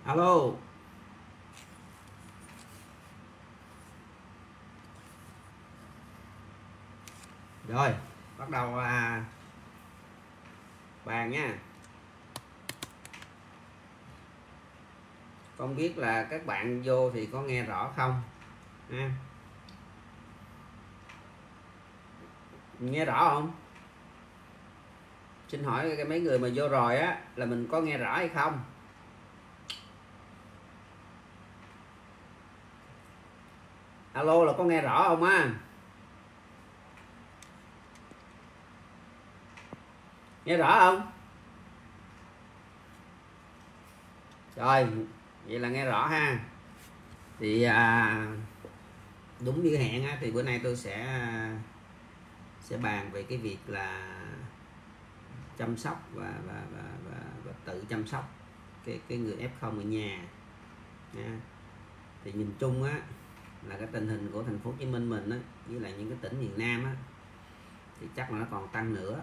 Alo. Rồi, bắt đầu bàn nha. Không biết là các bạn vô thì có nghe rõ không ha? Nghe rõ không? Xin hỏi cái mấy người mà vô rồi á là mình có nghe rõ hay không? Alo là có nghe rõ không á? Nghe rõ không? Rồi, vậy là nghe rõ ha. Thì đúng như hẹn á, thì bữa nay tôi sẽ bàn về cái việc là chăm sóc và tự chăm sóc cái người F0 ở nhà nha. Thì nhìn chung á là cái tình hình của thành phố Hồ Chí Minh mình á, với lại những cái tỉnh miền Nam á, thì chắc là nó còn tăng nữa,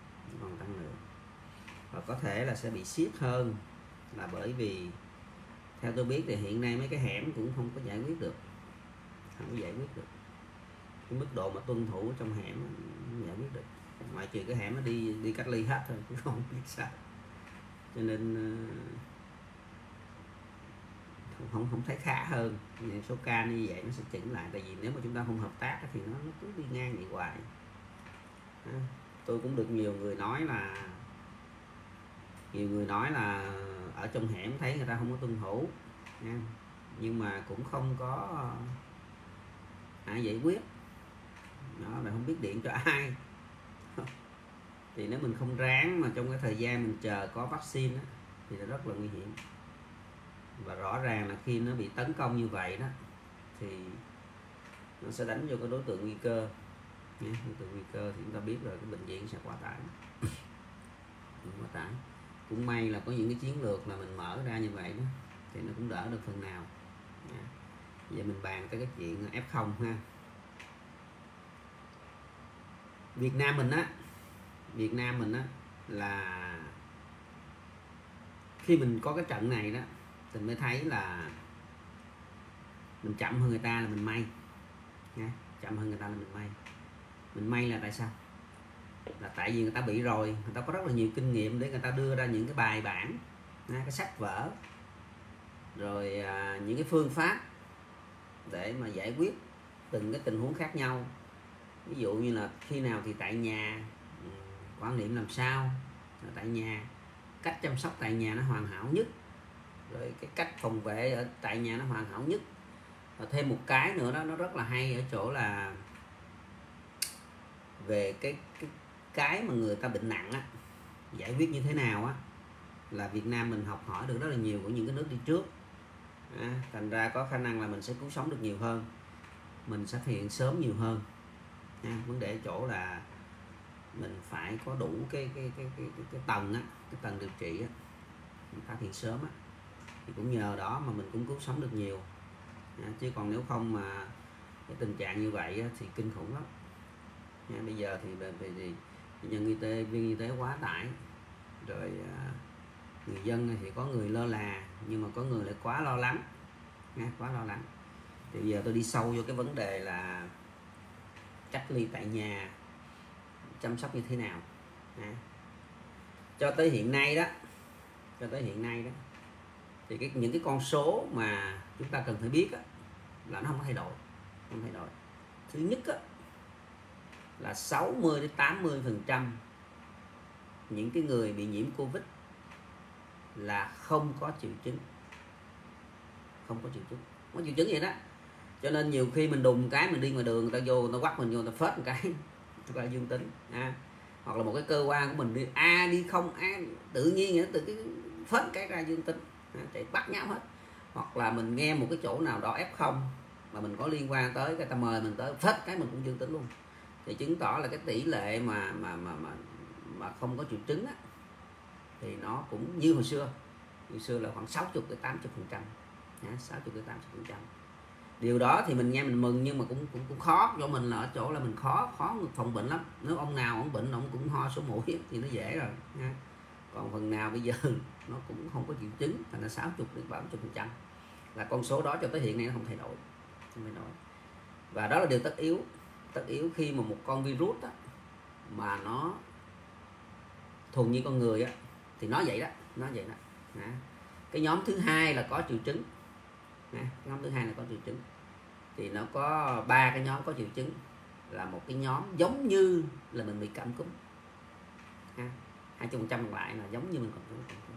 và có thể là sẽ bị siết hơn, là bởi vì theo tôi biết thì hiện nay mấy cái hẻm cũng không có giải quyết được, cái mức độ mà tuân thủ trong hẻm không giải quyết được, ngoại trừ cái hẻm nó đi cách ly hết thôi chứ không biết sao. Cho nên không thấy khá hơn. Số ca như vậy nó sẽ chỉnh lại, tại vì nếu mà chúng ta không hợp tác thì nó cứ đi ngang vậy hoài. Tôi cũng được nhiều người nói là ở trong hẻm thấy người ta không có tuân thủ nha, nhưng mà cũng không có ai giải quyết, nó là không biết điện cho ai. Thì nếu mình không ráng mà trong cái thời gian mình chờ có vaccine á, thì nó rất là nguy hiểm. Và rõ ràng là khi nó bị tấn công như vậy đó thì nó sẽ đánh vô cái đối tượng nguy cơ. Đối tượng nguy cơ thì chúng ta biết rồi, cái bệnh viện sẽ quá tải. Cũng may là có những cái chiến lược là mình mở ra như vậy đó, thì nó cũng đỡ được phần nào. Giờ mình bàn tới cái chuyện F0 ha. Việt Nam mình á là khi mình có cái trận này đó thì mới thấy là mình chậm hơn người ta là mình may nha. Mình may là tại sao? Là tại vì người ta bị rồi, người ta có rất là nhiều kinh nghiệm để người ta đưa ra những cái bài bản, cái sách vở, rồi những cái phương pháp để mà giải quyết từng cái tình huống khác nhau. Ví dụ như là khi nào thì tại nhà, quan niệm làm sao tại nhà, cách chăm sóc tại nhà nó hoàn hảo nhất, rồi cái cách phòng vệ ở tại nhà nó hoàn hảo nhất. Và thêm một cái nữa đó, nó rất là hay ở chỗ là về cái mà người ta bệnh nặng á, giải quyết như thế nào á, là Việt Nam mình học hỏi được rất là nhiều của những cái nước đi trước. Thành ra có khả năng là mình sẽ cứu sống được nhiều hơn, mình sẽ phát hiện sớm nhiều hơn. Vấn đề ở chỗ là mình phải có đủ cái tầng á, cái tầng điều trị á, mình phát hiện sớm á, thì cũng nhờ đó mà mình cũng cứu sống được nhiều. Chứ còn nếu không mà cái tình trạng như vậy á, thì kinh khủng lắm. Bây giờ thì nhân viên y tế quá tải rồi, người dân thì có người lơ là, nhưng mà có người lại quá lo lắng. Thì giờ tôi đi sâu vô cái vấn đề là cách ly tại nhà, chăm sóc như thế nào. Cho tới hiện nay đó thì những cái con số mà chúng ta cần phải biết á, là nó không thay đổi. Thứ nhất á, là 60 đến 80% những cái người bị nhiễm Covid là không có triệu chứng. Có triệu chứng vậy đó. Cho nên nhiều khi mình đùng cái, mình đi ngoài đường, người ta vô, người ta quắt mình vô, người ta phết một cái tức là dương tính. Hoặc là một cái cơ quan của mình đi không tự nhiên từ cái phết cái ra dương tính, chạy bắt nhau hết. Hoặc là mình nghe một cái chỗ nào đó F0 mà mình có liên quan tới, cái ta mời mình tới phết cái mình cũng dương tính luôn. Thì chứng tỏ là cái tỷ lệ mà không có triệu chứng á, thì nó cũng như hồi xưa là khoảng 60 đến 80%. 60 đến 80%. Điều đó thì mình nghe mình mừng, nhưng mà cũng khó cho mình, là ở chỗ là mình khó phòng bệnh lắm. Nếu ông nào ông bệnh ông cũng ho số mũi thì nó dễ rồi nha. còn phần nào bây giờ nó cũng không có triệu chứng, thành là 60 đến 70%, là con số đó cho tới hiện nay nó không thay đổi, và đó là điều tất yếu khi mà một con virus đó, mà nó thuần như con người á, thì nó vậy đó. Cái nhóm thứ hai là có triệu chứng. Cái nhóm thứ hai là có triệu chứng, thì nó có 3 cái nhóm có triệu chứng, là một cái nhóm giống như là mình bị cảm cúm, 20% còn lại là giống như mình còn cảm cúm.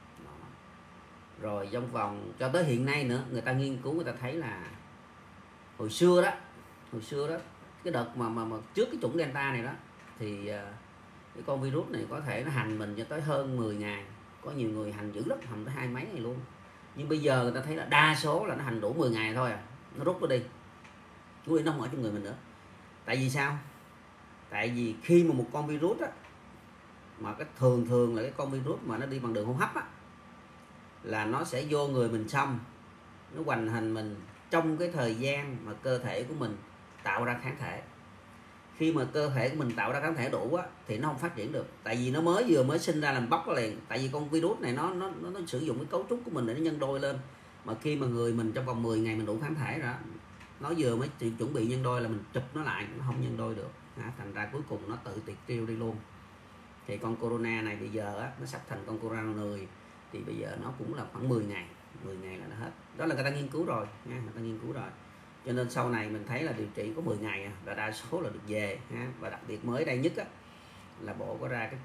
Rồi trong vòng cho tới hiện nay nữa, người ta nghiên cứu, người ta thấy là hồi xưa đó cái đợt mà trước cái chủng Delta này đó, thì cái con virus này có thể nó hành mình cho tới hơn 10 ngày, có nhiều người hành dữ lắm, hành tới 20 mấy ngày luôn. Nhưng bây giờ người ta thấy là đa số là nó hành đủ 10 ngày thôi à, nó rút nó đi, nó không ở trong người mình nữa. Tại vì sao? Tại vì khi mà một con virus á, mà cái thường là cái con virus mà nó đi bằng đường hô hấp á, là nó sẽ vô người mình xong, nó hoành hành mình trong cái thời gian mà cơ thể của mình tạo ra kháng thể. Khi mà cơ thể của mình tạo ra kháng thể đủ á, thì nó không phát triển được, tại vì nó vừa mới sinh ra làm bóc nó liền. Tại vì con virus này nó sử dụng cái cấu trúc của mình để nó nhân đôi lên, mà khi mà người mình trong vòng 10 ngày mình đủ kháng thể rồi, nó vừa mới chuẩn bị nhân đôi là mình chụp nó lại, nó không nhân đôi được, thành ra cuối cùng nó tự tiệt tiêu đi luôn. Thì con corona này bây giờ á, nó sắp thành con corona người, thì bây giờ nó cũng là khoảng 10 ngày là nó hết. Đó là người ta nghiên cứu rồi nha, cho nên sau này mình thấy là điều trị có 10 ngày là đa số là được về ha. Và đặc biệt mới đây nhất á, là bộ có ra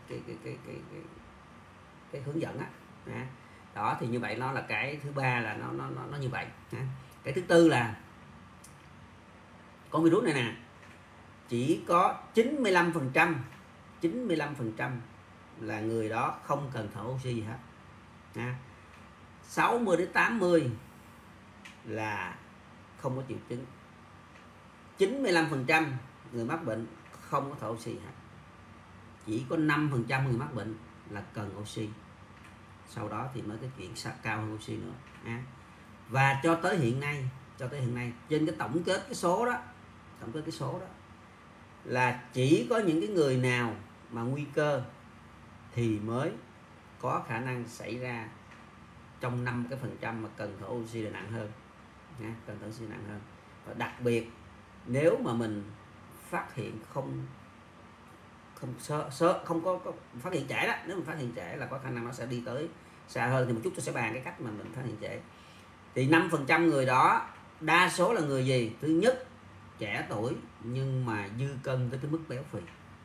cái hướng dẫn á. Đó thì như vậy nó là cái thứ ba, là nó như vậy ha. Cái thứ tư là con virus này nè, chỉ có 95% là người đó không cần thở oxy gì hết. 60 đến 80 là không có triệu chứng. 95% người mắc bệnh không có thở oxy hết. Chỉ có 5% người mắc bệnh là cần oxy. Sau đó thì mới cái chuyện cao hơn oxy nữa. Và cho tới hiện nay trên cái tổng kết cái số đó là chỉ có những cái người nào mà nguy cơ thì mới có khả năng xảy ra trong 5% mà cần thở oxy là nặng hơn. Cần thở oxy nặng hơn. Và đặc biệt nếu mà mình phát hiện không có phát hiện trễ đó, nếu mình phát hiện trễ là có khả năng nó sẽ đi tới xa hơn. Thì một chút tôi sẽ bàn cái cách mà mình phát hiện trễ. Thì 5% người đó đa số là người gì? Thứ nhất, trẻ tuổi nhưng mà dư cân tới cái mức béo phì.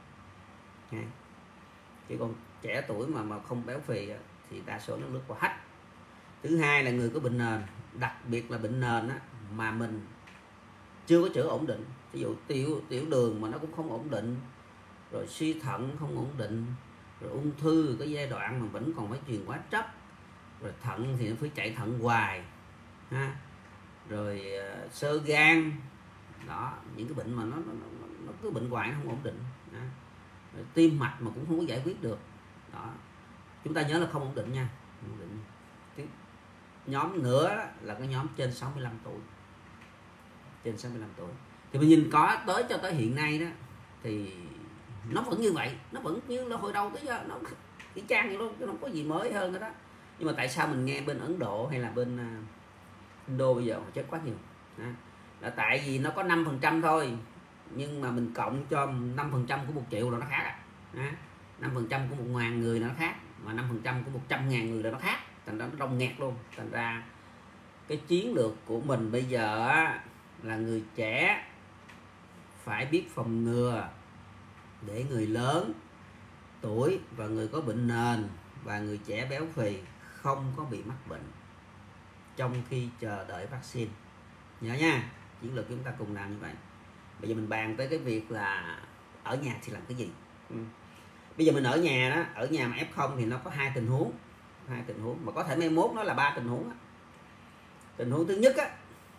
Chứ còn trẻ tuổi mà không béo phì thì đa số nó lướt qua hết. Thứ hai là người có bệnh nền, đặc biệt là bệnh nền á, mà mình chưa có chữa ổn định. Ví dụ tiểu đường mà nó cũng không ổn định, rồi suy thận không ổn định, rồi ung thư cái giai đoạn mà vẫn còn phải truyền hóa chất, rồi thận thì nó phải chạy thận hoài rồi xơ gan đó, những cái bệnh mà nó cứ bệnh hoài, nó không ổn định. Rồi tim mạch mà cũng không có giải quyết được đó. Chúng ta nhớ là không ổn định nha. Nhóm nữa là cái nhóm trên 65 tuổi. Thì mình nhìn có cho tới hiện nay đó, thì nó vẫn như vậy, nó vẫn như là hồi đầu tới giờ, nó y chang vậy luôn, chứ không có gì mới hơn nữa đó. Nhưng mà tại sao mình nghe bên Ấn Độ hay là bên Indo bây giờ họ chết quá nhiều? Là tại vì nó có 5% thôi, nhưng mà mình cộng cho 5% của 1 triệu là nó khác. 5% của 1.000 người là nó khác, mà 5% của 100.000 người là nó khác, thành ra nó đông nghẹt luôn. Thành ra cái chiến lược của mình bây giờ là người trẻ phải biết phòng ngừa, để người lớn tuổi và người có bệnh nền và người trẻ béo phì không có bị mắc bệnh trong khi chờ đợi vaccine. Nhớ nha, chiến lược chúng ta cùng làm như vậy. Bây giờ mình bàn tới cái việc là ở nhà thì làm cái gì. Bây giờ mình ở nhà đó, ở nhà mà F0 thì nó có hai tình huống, mà có thể mai mốt nó là 3 tình huống. Tình huống thứ nhất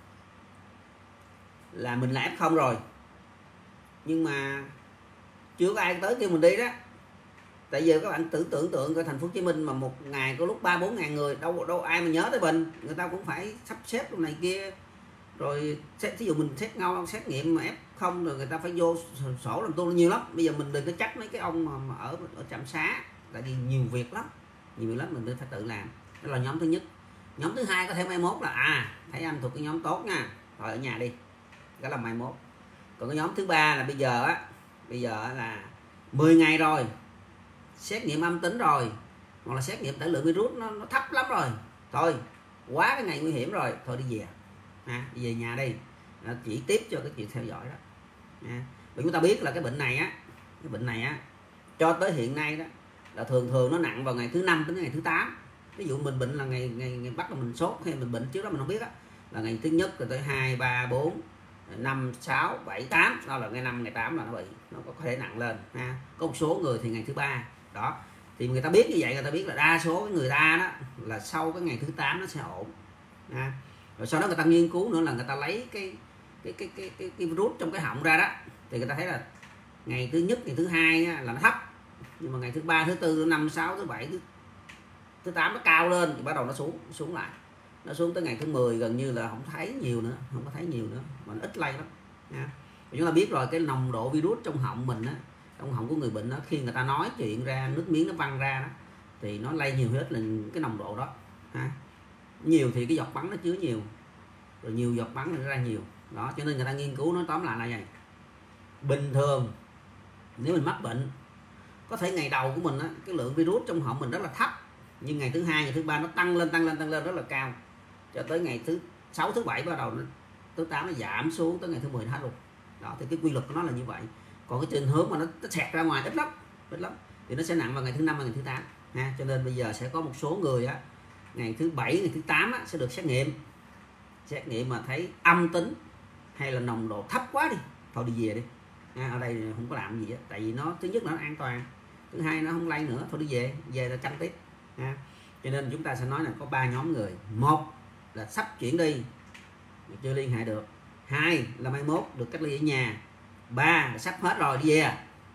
là mình là F0 rồi, nhưng mà chưa có ai tới kêu mình đi đó. Tại giờ các bạn tưởng tượng coi, thành phố Hồ Chí Minh mà một ngày có lúc 3-4 ngàn người, đâu ai mà nhớ tới mình. Người ta cũng phải sắp xếp lúc này kia, rồi thí dụ mình xét nghiệm mà F0 rồi người ta phải vô sổ làm tu nhiều lắm. Bây giờ mình đừng có trách mấy cái ông mà ở trạm xá, tại vì nhiều việc lắm mình phải tự làm. Đó là nhóm thứ nhất. Nhóm thứ hai có thể mai mốt là thấy anh thuộc cái nhóm tốt nha, rồi ở nhà đi, đó là mai mốt. Còn cái nhóm thứ ba là bây giờ là 10 ngày rồi, xét nghiệm âm tính rồi, hoặc là xét nghiệm tải lượng virus nó thấp lắm rồi, thôi quá cái ngày nguy hiểm rồi, thôi đi về, đi về nhà đi, chỉ tiếp cho cái chuyện theo dõi đó. Và chúng ta biết là cái bệnh này á cho tới hiện nay đó là thường nó nặng vào ngày thứ 5 đến ngày thứ 8. Ví dụ mình bệnh là ngày bắt là mình sốt, hay mình bệnh trước đó mình không biết á, là ngày thứ nhất rồi tới 2, 3, 4, 5, 6, 7, 8, đó là ngày 5, ngày 8 là nó bị, nó có thể nặng lên. Có một số người thì ngày thứ 3 đó, thì người ta biết như vậy, người ta biết là đa số cái người ta đó là sau cái ngày thứ 8 nó sẽ ổn. Rồi sau đó người ta nghiên cứu nữa là người ta lấy cái virus trong cái họng ra đó, thì người ta thấy là ngày thứ nhất, ngày thứ hai là nó thấp, nhưng mà ngày thứ 3, thứ 4, thứ 5, 6, thứ 7, thứ 8 nó cao lên, thì bắt đầu nó xuống lại, nó xuống tới ngày thứ 10 gần như là không có thấy nhiều nữa, mà nó ít lây lắm. Chúng ta biết rồi, cái nồng độ virus trong họng mình á, trong họng của người bệnh đó, khi người ta nói chuyện ra, nước miếng nó văng ra đó, thì nó lây nhiều hết là cái nồng độ đó. Nhiều thì cái giọt bắn nó chứa nhiều, rồi nhiều giọt bắn thì nó ra nhiều đó, cho nên người ta nghiên cứu nó tóm lại là vậy. Bình thường nếu mình mắc bệnh, có thể ngày đầu của mình á, cái lượng virus trong họng mình rất là thấp, nhưng ngày thứ 2, ngày thứ 3 nó tăng lên rất là cao, cho tới ngày thứ 6, thứ 7 bắt đầu thứ 8 nó giảm xuống, tới ngày thứ 10 nó hết luôn đó. Thì cái quy luật của nó là như vậy. Còn cái trường hướng mà nó xẹt ra ngoài ít lắm thì nó sẽ nặng vào ngày thứ 5 và ngày thứ 8 cho nên bây giờ sẽ có một số người á, ngày thứ 7, ngày thứ 8 á, sẽ được xét nghiệm mà thấy âm tính hay là nồng độ thấp quá đi, thôi đi về đi. Ở đây không có làm gì á, tại vì nó thứ nhất là nó an toàn, thứ hai nó không lây nữa, thôi đi về là chăm tiếp. Cho nên chúng ta sẽ nói là có 3 nhóm người. Một là sắp chuyển đi, chưa liên hệ được. 2 là mai mốt được cách ly ở nhà. 3 là sắp hết rồi, đi về.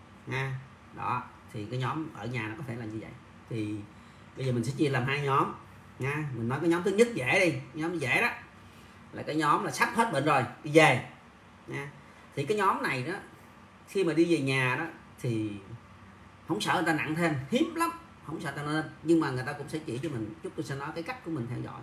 Đó, thì cái nhóm ở nhà nó có thể là như vậy. Thì bây giờ mình sẽ chia làm 2 nhóm nha. Mình nói cái nhóm thứ nhất dễ đi, nhóm dễ đó là cái nhóm là sắp hết bệnh rồi, đi về. Thì cái nhóm này đó, khi mà đi về nhà đó thì không sợ người ta nặng thêm, hiếm lắm, không sợ ta nên, nhưng mà người ta cũng sẽ chỉ cho mình chút, tôi sẽ nói cái cách của mình theo dõi.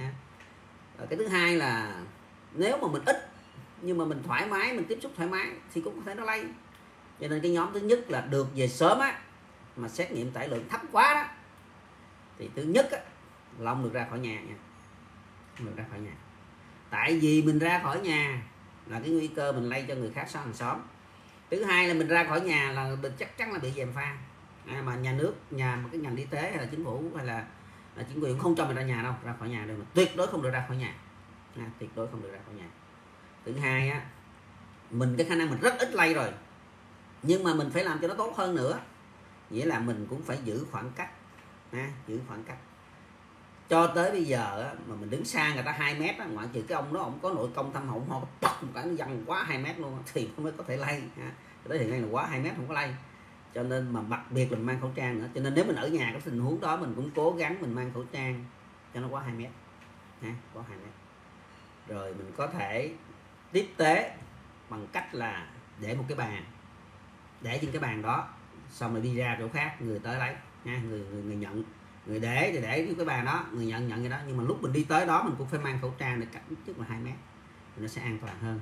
Cái thứ hai là nếu mà mình ít nhưng mà mình thoải mái, mình tiếp xúc thoải mái thì cũng có thể nó lây. Cho nên cái nhóm thứ nhất là được về sớm á, mà xét nghiệm tải lượng thấp quá đó, thì thứ nhất á, là không được ra khỏi nhà nha, không được ra khỏi nhà. Tại vì mình ra khỏi nhà là cái nguy cơ mình lây cho người khác sau hàng xóm. Thứ hai là mình ra khỏi nhà là mình chắc chắn là bị gièm pha. Mà nhà nước, một cái ngành y tế hay là chính phủ hay là chính quyền không cho mình ra nhà đâu, ra khỏi nhà được, mà tuyệt đối không được ra khỏi nhà. Tuyệt đối không được ra khỏi nhà. Thứ hai á, mình cái khả năng mình rất ít lây rồi, nhưng mà mình phải làm cho nó tốt hơn nữa, nghĩa là mình cũng phải giữ khoảng cách. Giữ khoảng cách. Cho tới bây giờ á, mà mình đứng xa người ta 2 mét á, ngoại trừ cái ông đó ông có nội công thâm hậu, ho bắt một cái nó văng quá 2 mét luôn thì mới có thể lây. Tới hiện nay là quá 2 mét không có lây. Cho nên mà đặc biệt là mình mang khẩu trang nữa. Cho nên nếu mình ở nhà cái tình huống đó mình cũng cố gắng mình mang khẩu trang cho nó quá 2 mét. Quá 2 mét. Rồi mình có thể tiếp tế bằng cách là để một cái bàn, để trên cái bàn đó, xong rồi đi ra chỗ khác người tới lấy. Người nhận, người để thì để cái bàn đó, người nhận cái đó, nhưng mà lúc mình đi tới đó mình cũng phải mang khẩu trang để cách ít nhất là 2 mét thì nó sẽ an toàn hơn.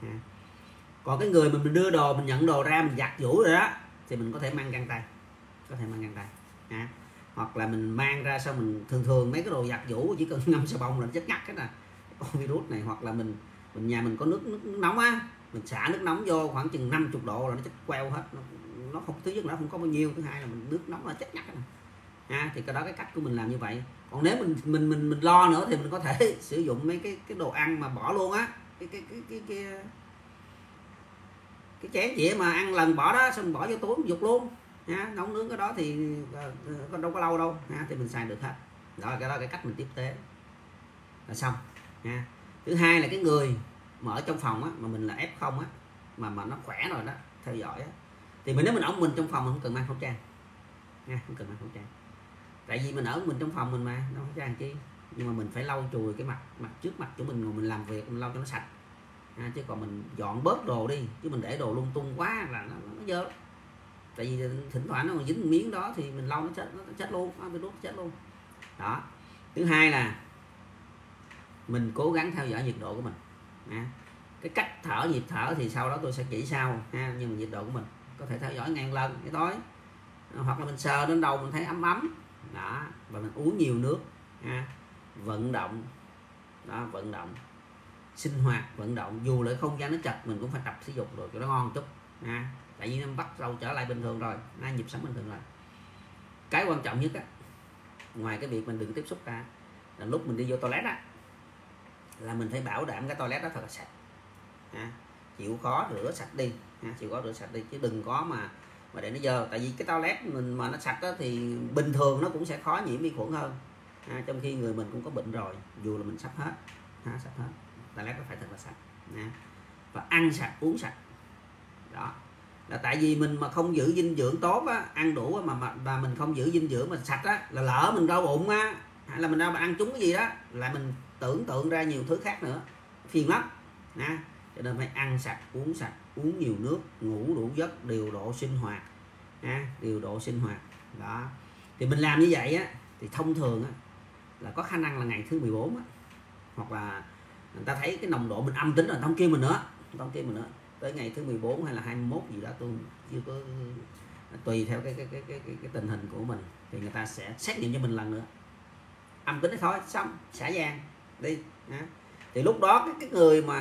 Còn cái người mình đưa đồ, mình nhận đồ ra, mình giặt giũ rồi đó, thì mình có thể mang găng tay, hoặc là mình mang ra sau mình thường mấy cái đồ giặt giũ chỉ cần ngâm xà bông là nó chết ngắt cái là con virus này. Hoặc là mình nhà mình có nước nóng á, mình xả nước nóng vô khoảng chừng 50 độ là nó chết queo hết. Nó không, thứ nhất là nó không có bao nhiêu, thứ hai là mình nước nóng là chết ngắt. Thì cái đó cái cách của mình làm như vậy. Còn nếu mình lo nữa thì mình có thể sử dụng mấy cái đồ ăn mà bỏ luôn á, cái chén dĩa mà ăn lần bỏ đó, xong bỏ vô túi dục luôn. Nấu nướng cái đó thì đâu có lâu đâu. Thì mình xài được hết. Đó là cái cách mình tiếp tế là xong. Thứ hai là cái người mà ở trong phòng á, mà mình là F0 á, mà nó khỏe rồi đó, theo dõi á, thì nếu mình ở mình trong phòng mình không cần mang khẩu trang. Không cần mang khẩu trang. Tại vì mình ở mình trong phòng mình mà, đâu có trang chi. Nhưng mà mình phải lau chùi cái mặt trước mặt của mình, ngồi mình làm việc mình lau cho nó sạch. Chứ còn mình dọn bớt đồ đi, chứ mình để đồ lung tung quá là nó dơ. tại vì thỉnh thoảng nó còn dính miếng đó thì mình lau nó chết luôn, virus nó chết luôn đó. Thứ hai là mình cố gắng theo dõi nhiệt độ của mình nha. Cái cách thở, nhịp thở thì sau đó tôi sẽ chỉ sau ha, nhưng mà nhiệt độ của mình có thể theo dõi ngàn lần cái tối, hoặc là mình sờ lên đầu mình thấy ấm ấm đó, và mình uống nhiều nước ha. Vận động đó, vận động sinh hoạt, vận động dù là không gian nó chật mình cũng phải tập thể dục rồi cho nó ngon chút ha, tại vì nó bắt đầu trở lại bình thường rồi, nhịp sống bình thường rồi. Cái quan trọng nhất á, ngoài cái việc mình đừng tiếp xúc ra, là lúc mình đi vô toilet á, là mình phải bảo đảm cái toilet đó thật là sạch ha. Chịu khó rửa sạch đi ha, chịu khó rửa sạch đi, chứ đừng có mà để nó dơ. Tại vì cái toilet mình mà nó sạch đó, thì bình thường nó cũng sẽ khó nhiễm vi khuẩn hơn ha, trong khi người mình cũng có bệnh rồi, dù là mình sắp hết ha, sắp hết. Toilet nó phải thật là sạch ha. Và ăn sạch uống sạch đó, là tại vì mình mà không giữ dinh dưỡng tốt á, ăn đủ á, mà mình không giữ dinh dưỡng mà sạch á, là lỡ mình đau bụng á, hay là mình ăn trúng cái gì đó, là mình tưởng tượng ra nhiều thứ khác nữa, phiền lắm ha. Cho nên phải ăn sạch, uống nhiều nước, ngủ đủ giấc, điều độ sinh hoạt ha, điều độ sinh hoạt đó. Thì mình làm như vậy á, thì thông thường á, là có khả năng là ngày thứ 14 á, hoặc là người ta thấy cái nồng độ mình âm tính rồi, không kêu mình nữa, tới ngày thứ 14 hay là 21 gì đó, tôi chưa có, tùy theo cái tình hình của mình thì người ta sẽ xét nghiệm cho mình lần nữa, âm tính thôi xong xả giang đi ha. Thì lúc đó cái người mà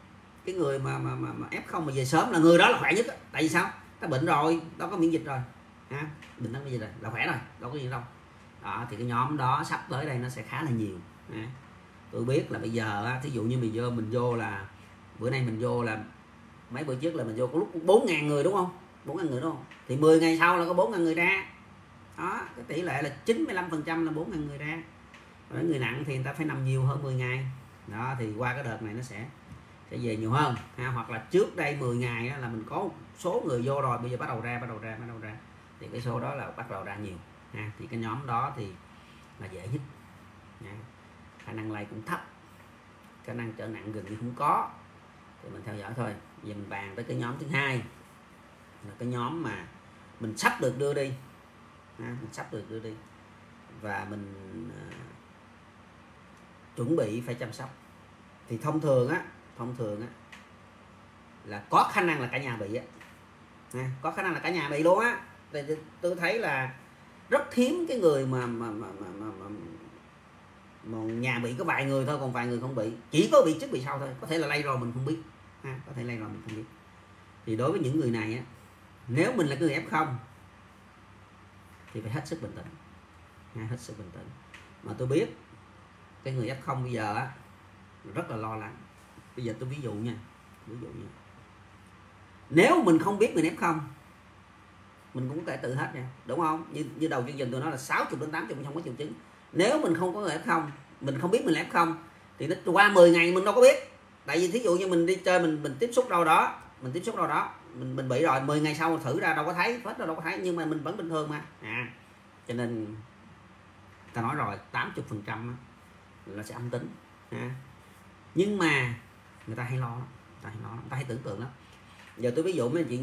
F0 mà về sớm là người đó là khỏe nhất đó. Tại vì sao? Ta bệnh rồi, đâu có miễn dịch rồi ha, bệnh đó cái gì rồi là khỏe rồi, đâu có gì đâu đó. Thì cái nhóm đó sắp tới đây nó sẽ khá là nhiều ha. Tôi biết là bây giờ thí dụ như mình vô là bữa nay mình vô là mấy bữa trước là mình vô có lúc 4.000 người đúng không, 4.000 người đúng không, thì 10 ngày sau là có 4.000 người ra đó. Cái tỷ lệ là 95% là 4.000 người ra. Rồi người nặng thì người ta phải nằm nhiều hơn 10 ngày đó, thì qua cái đợt này nó sẽ về nhiều hơn ha. Hoặc là trước đây 10 ngày là mình có số người vô rồi, bây giờ bắt đầu ra thì cái số đó là bắt đầu ra nhiều ha. Thì cái nhóm đó thì là dễ nhất nha. Khả năng lây cũng thấp, khả năng trở nặng gần như không có, thì mình theo dõi thôi. Giờ mình bàn tới cái nhóm thứ hai, là cái nhóm mà mình sắp được đưa đi ha, mình sắp được đưa đi và mình chuẩn bị phải chăm sóc. Thì thông thường á là có khả năng là cả nhà bị á, có khả năng là cả nhà bị luôn á. Tôi thấy là rất hiếm cái người mà nhà bị có vài người thôi, còn vài người không bị, chỉ có bị trước bị sau thôi, có thể là lây rồi mình không biết ha, có thể lây rồi mình không biết. Thì đối với những người này á, nếu mình là người F0 thì phải hết sức bình tĩnh ha, hết sức bình tĩnh. Mà tôi biết cái người F0 bây giờ á rất là lo lắng. Bây giờ tôi ví dụ nha, nếu mình không biết mình F0 mình cũng có thể tự hết nha, đúng không? Như đầu chương trình tôi nói là 60 đến 80 không có triệu chứng. Nếu mình không có người F0, mình không biết mình là F0 thì nó qua 10 ngày mình đâu có biết. Tại vì thí dụ như mình đi chơi, mình tiếp xúc đâu đó, mình bị rồi, 10 ngày sau thử ra đâu có thấy, hết đâu có thấy, nhưng mà mình vẫn bình thường mà. Cho nên ta nói rồi, 80% là sẽ âm tính ha. Nhưng mà người ta hay lo lắm, người ta hay tưởng tượng lắm. Giờ tôi ví dụ mấy anh chị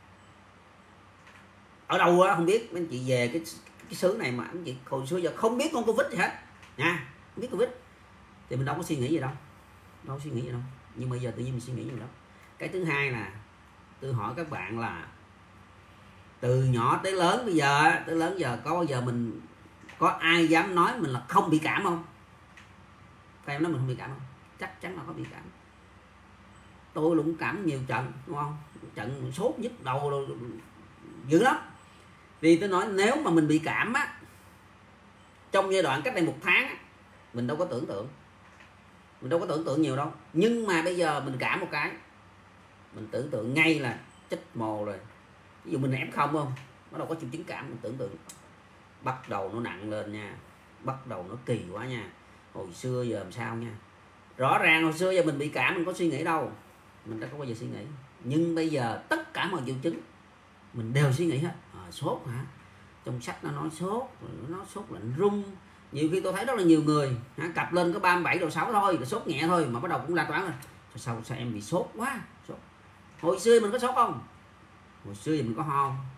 ở đâu đó không biết, mấy anh chị về cái xứ này mà anh chị hồi xưa giờ không biết con Covid gì hết nha, không biết Covid thì mình đâu có suy nghĩ gì đâu, nhưng mà giờ tự nhiên mình suy nghĩ gì đó. Cái thứ hai là tôi hỏi các bạn là từ nhỏ tới lớn bây giờ, có bao giờ mình có ai dám nói mình là không bị cảm không? Các em nói mình không bị cảm không? Chắc chắn là có bị cảm. Tôi cũng cảm nhiều trận, đúng không? Trận sốt nhức đầu rồi, dữ lắm. Vì tôi nói nếu mà mình bị cảm á, trong giai đoạn cách đây 1 tháng á, mình đâu có tưởng tượng nhiều đâu. Nhưng mà bây giờ mình cảm một cái, mình tưởng tượng ngay là chết mồ rồi. Ví dụ mình là F0 không, nó đâu có triệu chứng cảm, mình tưởng tượng bắt đầu nó nặng lên nha, bắt đầu nó kỳ quá nha. Hồi xưa giờ làm sao nha. Rõ ràng hồi xưa giờ mình bị cảm mình có suy nghĩ đâu, mình đã có bao giờ suy nghĩ. Nhưng bây giờ tất cả mọi triệu chứng mình đều suy nghĩ hết. Sốt hả? Trong sách nó nói sốt, nó sốt lạnh run. Nhiều khi tôi thấy rất là nhiều người cặp lên có 37 độ 6 thôi, là sốt nhẹ thôi mà bắt đầu cũng la toán rồi. Sao em bị sốt quá? Sốt. Hồi xưa mình có sốt không? Hồi xưa thì mình có ho.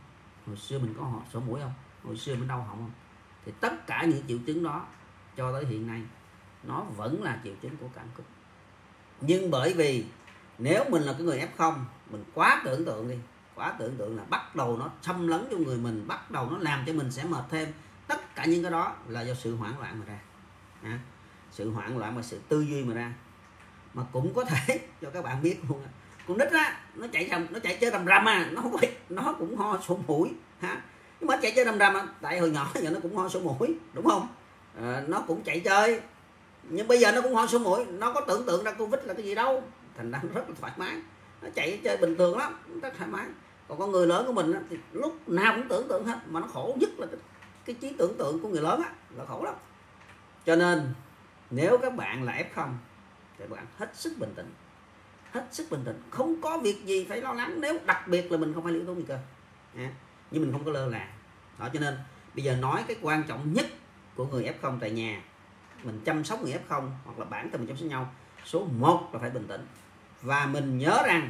Hồi xưa mình có sổ mũi không? Hồi xưa mình đau họng không? Thì tất cả những triệu chứng đó cho tới hiện nay nó vẫn là triệu chứng của cảm cúm. Nhưng bởi vì nếu mình là cái người F0, mình quá tưởng tượng đi, quá tưởng tượng là bắt đầu nó xâm lấn trong người mình, bắt đầu nó làm cho mình sẽ mệt thêm. Tất cả những cái đó là do sự hoảng loạn mà ra, sự hoảng loạn và sự tư duy mà ra. Mà cũng có thể cho các bạn biết luôn, con nít á, nó chạy chơi rầm rầm à, nó cũng ho sổ mũi ha. Nhưng mà chạy chơi rầm rầm à, tại hồi nhỏ giờ nó cũng ho sổ mũi, đúng không? Nó cũng chạy chơi, nhưng bây giờ nó cũng ho sổ mũi, nó có tưởng tượng ra Covid là cái gì đâu, thành ra nó rất là thoải mái, nó chạy chơi bình thường lắm, rất thoải mái. Còn con người lớn của mình á, thì lúc nào cũng tưởng tượng hết, mà nó khổ nhất là cái trí tưởng tượng của người lớn á, là khổ lắm. Cho nên nếu các bạn là F0 thì các bạn hết sức bình tĩnh, hết sức bình tĩnh, không có việc gì phải lo lắng, nếu đặc biệt là mình không phải là yếu tố nguy cơ, nhưng mình không có lơ là đó. Cho nên bây giờ nói cái quan trọng nhất của người F0 tại nhà, mình chăm sóc người F0 hoặc là bản thân mình chăm sóc nhau, số 1 là phải bình tĩnh, và mình nhớ rằng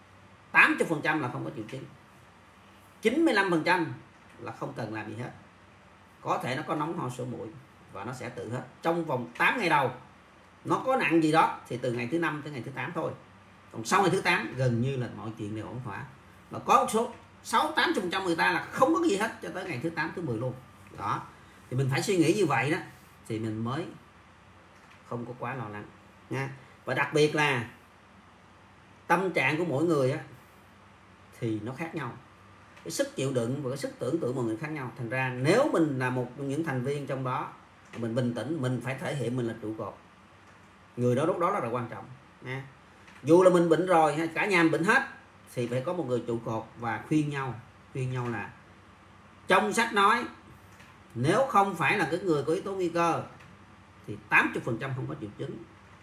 80% là không có triệu chứng, 95% là không cần làm gì hết. Có thể nó có nóng ho sổ mũi và nó sẽ tự hết trong vòng 8 ngày đầu. Nó có nặng gì đó thì từ ngày thứ 5 tới ngày thứ 8 thôi. Còn sau ngày thứ 8 gần như là mọi chuyện đều ổn thỏa. Và có một số 60-80% người ta là không có cái gì hết cho tới ngày thứ 8 thứ 10 luôn. Đó. Thì mình phải suy nghĩ như vậy đó thì mình mới không có quá lo lắng nha. Và đặc biệt là tâm trạng của mỗi người á thì nó khác nhau. Cái sức chịu đựng và cái sức tưởng tượng mọi người khác nhau. Thành ra nếu mình là một trong những thành viên trong đó, mình bình tĩnh, mình phải thể hiện mình là trụ cột. Người đó lúc đó là quan trọng nha. Dù là mình bệnh rồi hay cả nhà mình bệnh hết thì phải có một người trụ cột và khuyên nhau là trong sách nói nếu không phải là cái người có yếu tố nguy cơ thì 80% không có triệu chứng,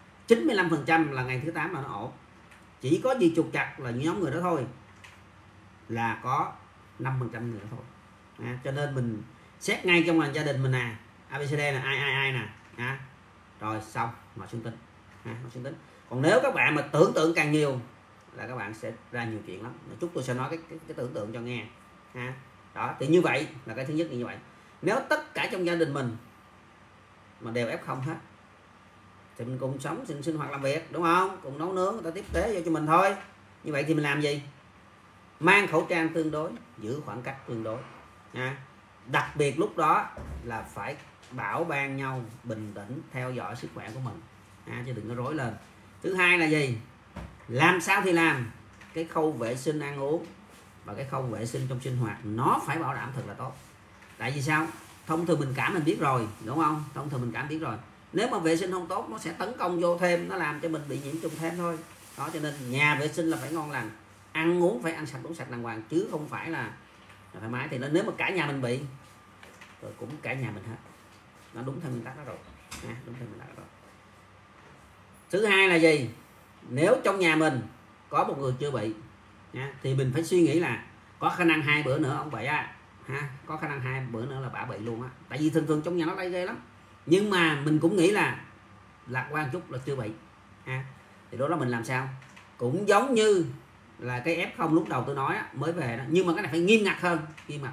95% là ngày thứ 8 là nó ổn. Chỉ có gì trục trặc là nhóm người đó thôi, là có 5% người đó thôi. Cho nên mình xét ngay trong gia đình mình nè, ABCD là ai nè, rồi xong ngồi xuống tính. Còn nếu các bạn mà tưởng tượng càng nhiều là các bạn sẽ ra nhiều chuyện lắm. Chút tôi sẽ nói cái tưởng tượng cho nghe đó. Thì như vậy là cái thứ nhất là như vậy. Nếu tất cả trong gia đình mình mà đều F0 hết thì mình cùng sống, sinh hoạt làm việc, đúng không? Cùng nấu nướng, người ta tiếp tế vô cho mình thôi. Như vậy thì mình làm gì? Mang khẩu trang tương đối, giữ khoảng cách tương đối Đặc biệt lúc đó là phải bảo ban nhau, bình tĩnh, theo dõi sức khỏe của mình chứ đừng có rối lên. Thứ hai là gì? Làm sao thì làm, cái khâu vệ sinh ăn uống và cái khâu vệ sinh trong sinh hoạt nó phải bảo đảm thật là tốt. Tại vì sao? Thông thường mình cảm mình biết rồi, đúng không? Thông thường mình cảm biết rồi. Nếu mà vệ sinh không tốt nó sẽ tấn công vô thêm, nó làm cho mình bị nhiễm trùng thêm thôi. Đó, cho nên nhà vệ sinh là phải ngon lành, ăn uống phải ăn sạch, uống sạch đàng hoàng, chứ không phải là thoải mái. Thì nếu mà cả nhà mình bị rồi cũng cả nhà mình hết. Nó đúng theo nguyên tắc đó rồi. Đúng theo nguyên tắc đó rồi. Thứ hai là gì? Nếu trong nhà mình có một người chưa bị thì mình phải suy nghĩ là có khả năng 2 bữa nữa ông bị có khả năng 2 bữa nữa là bà bị luôn á. Tại vì thường thường trong nhà nó lây ghê lắm. Nhưng mà mình cũng nghĩ là lạc quan chút là chưa bị thì đó là mình làm sao? Cũng giống như là cái F0 lúc đầu tôi nói mới về đó, nhưng mà cái này phải nghiêm ngặt hơn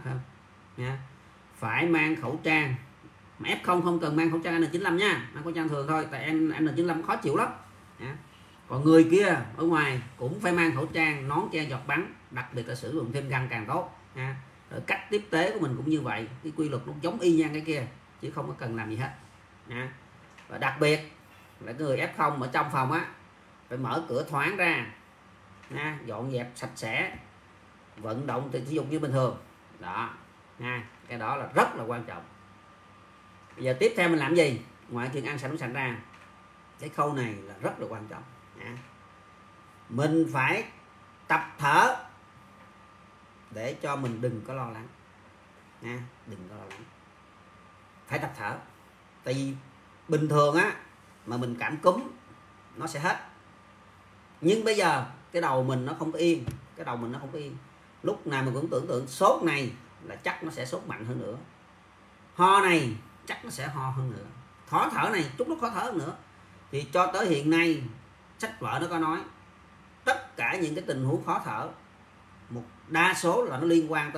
phải mang khẩu trang. Mà F0 không cần mang khẩu trang N95 nha, mang khẩu trang thường thôi, tại em N95 khó chịu lắm Còn người kia ở ngoài cũng phải mang khẩu trang, nón che giọt bắn, đặc biệt là sử dụng thêm găng càng tốt Rồi cách tiếp tế của mình cũng như vậy, cái quy luật nó giống y như cái kia chứ không có cần làm gì hết Và đặc biệt là người F0 ở trong phòng phải mở cửa thoáng ra dọn dẹp sạch sẽ, vận động thì sử dụng như bình thường đó cái đó là rất là quan trọng. Bây giờ tiếp theo mình làm gì? Ngoài chuyện ăn sạch uống sạch ra, cái khâu này là rất là quan trọng mình phải tập thở để cho mình đừng có lo lắng đừng có lo lắng, phải tập thở. Tại vì bình thường mà mình cảm cúm nó sẽ hết, nhưng bây giờ cái đầu mình nó không có yên, lúc nào mình cũng tưởng tượng sốt này là chắc nó sẽ sốt mạnh hơn nữa, ho này chắc nó sẽ ho hơn nữa, khó thở này chút nó khó thở hơn nữa. Thì cho tới hiện nay sách vở nó có nói tất cả những cái tình huống khó thở, một đa số là nó liên quan tới